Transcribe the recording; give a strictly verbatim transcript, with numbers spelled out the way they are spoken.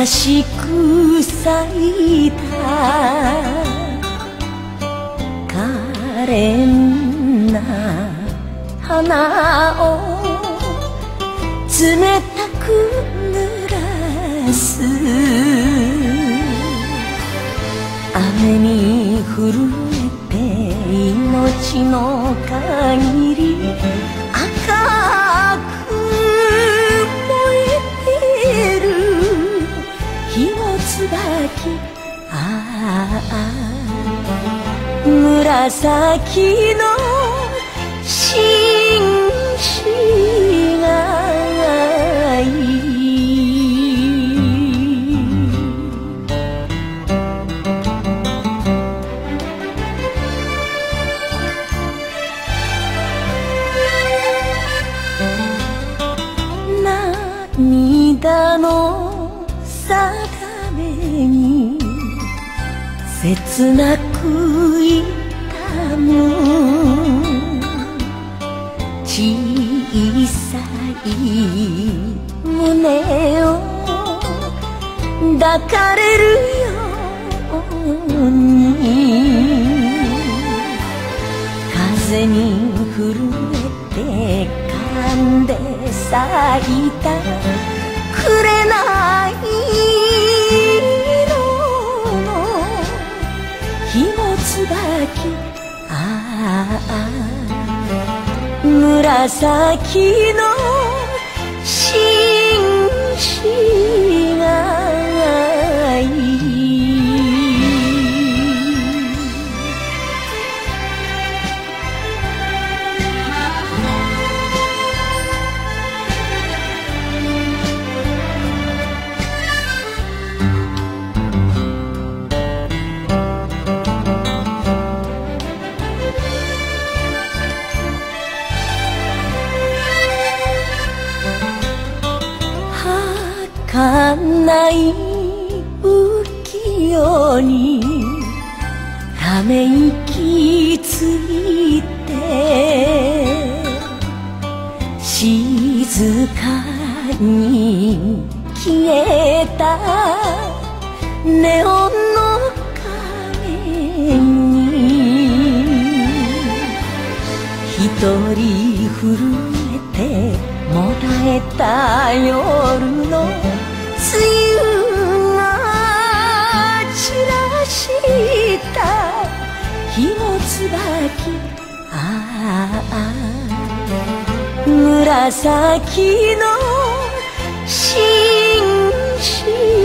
しく咲いた可憐な花を冷たく濡らす雨に震えて命の限り赤く燃えてる火の椿ああ紫の紳士がいい涙の定めに切なく痛む小さい胸を抱かれるように風に震えて絡んで咲いた紅色の火の椿ああ紫の紳士がいい儚い浮世にため息ついて静かに消えたネオンの影に一人震えてもらえた夜の梅雨が散らした火の椿ああ紫の紳士